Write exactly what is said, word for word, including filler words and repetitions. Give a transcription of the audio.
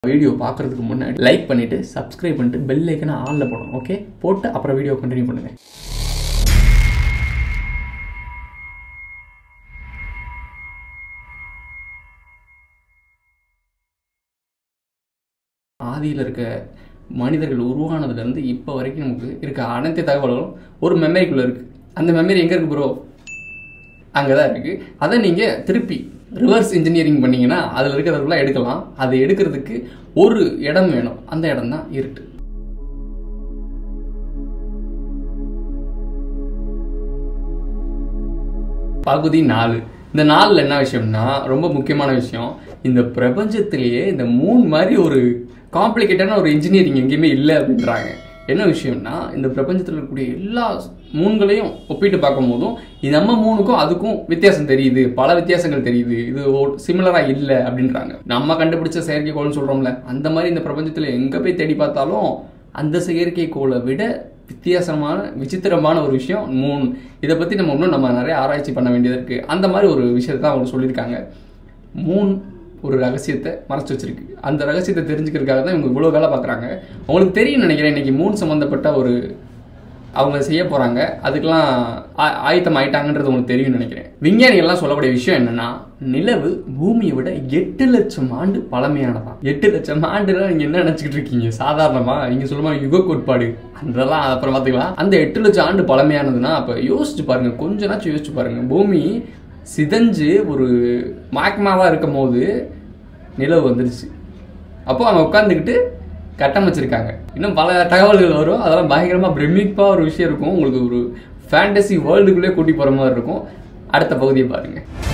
Video பார்க்குறதுக்கு முன்னாடி like பண்ணிவிட்டு சப்ஸ்கிரைப் பண்ணிட்டு பெல் ஐக்கனை ஆனில் போடணும். ஓகே, போட்டு அப்புறம் வீடியோ கண்டினியூ பண்ணுங்கள். ஆதியில் இருக்க மனிதர்கள் உருவானதுலேருந்து இப்போ வரைக்கும் நமக்கு இருக்க அனைத்து தகவல்களும் ஒரு மெமரிக்குள்ளே இருக்குது. அந்த மெமரி எங்கே இருக்குது ப்ரோ? அங்கே தான் இருக்குது. அதை நீங்கள் திருப்பி ரிவர்ஸ் இன்ஜினியரிங் பண்ணிங்கன்னா அதில் இருக்கிறதெல்லாம் எடுக்கலாம். அதை எடுக்கிறதுக்கு ஒரு இடம் வேணும். அந்த இடம் தான் இருட்டு. பகுதி நாலு. இந்த நாளில் என்ன விஷயம்னா ரொம்ப முக்கியமான விஷயம். இந்த பிரபஞ்சத்திலேயே இந்த மூணு மாதிரி ஒரு காம்ப்ளிகேட்டான ஒரு இன்ஜினியரிங் எங்கேயுமே இல்லை அப்படின்றாங்க. என்ன விஷயம்னா, இந்த பிரபஞ்சத்தில் இருக்கக்கூடிய எல்லா மூணுகளையும் ஒப்பிட்டு பார்க்கும் போதும் நம்ம மூணுக்கும் அதுக்கும் வித்தியாசம் தெரியுது, பல வித்தியாசங்கள் தெரியுது. இது சிமிலராக இல்லை அப்படின்றாங்க. நம்ம கண்டுபிடிச்ச செயற்கைக்கோள்னு சொல்கிறோம்ல, அந்த மாதிரி இந்த பிரபஞ்சத்தில் எங்கே போய் தேடி பார்த்தாலும் அந்த செயற்கைக்கோளை விட வித்தியாசமான விசித்திரமான ஒரு விஷயம் மூணு. இதை பற்றி நம்ம இன்னும் நம்ம நிறைய ஆராய்ச்சி பண்ண வேண்டியது இருக்குது. அந்த மாதிரி ஒரு விஷயத்தை தான் அவங்க சொல்லியிருக்காங்க. மூணு ஒரு ரகசியத்தை மறைச்சி வச்சிருக்கு. அந்த ரகசியத்தை தெரிஞ்சுக்கிறதுக்காக தான் இவங்க இவ்வளோ வேலை பார்க்குறாங்க. அவங்களுக்கு தெரியும் நினைக்கிறேன், இன்றைக்கி மூணு சம்மந்தப்பட்ட ஒரு அவங்க செய்ய போகிறாங்க. அதுக்கெல்லாம் ஆயத்தம் ஆயிட்டாங்கன்றது உங்களுக்கு தெரியும்னு நினைக்கிறேன். விஞ்ஞானிகள்லாம் சொல்லக்கூடிய விஷயம் என்னென்னா, நிலவு பூமியை விட எட்டு லட்சம் ஆண்டு பழமையானதான். எட்டு லட்சம் ஆண்டுனா நீங்கள் என்ன நினச்சிக்கிட்டு இருக்கீங்க? சாதாரணமாக நீங்கள் சொல்லுமா யுக கோட்பாடு, அதெல்லாம் அப்புறம் பார்த்துக்கலாம். அந்த எட்டு லட்சம் ஆண்டு பழமையானதுன்னா அப்போ யோசிச்சு பாருங்கள், கொஞ்ச நாச்சும் யோசிச்சு பாருங்கள். பூமி சிதஞ்சு ஒரு மாக்மாவாக இருக்கும் போது நிலவு வந்துடுச்சு. அப்போ அவங்க உட்காந்துக்கிட்டு கட்டமைச்சிருக்காங்க. இன்னும் பல தகவல்கள் வரும். அதெல்லாம் பயங்கரமாக பிரமிப்பாக ஒரு விஷயம் இருக்கும். உங்களுக்கு ஒரு ஃபேண்டசி வேர்ல்டுக்குள்ளே கூட்டி போகிற மாதிரி இருக்கும். அடுத்த பகுதியை பாருங்கள்.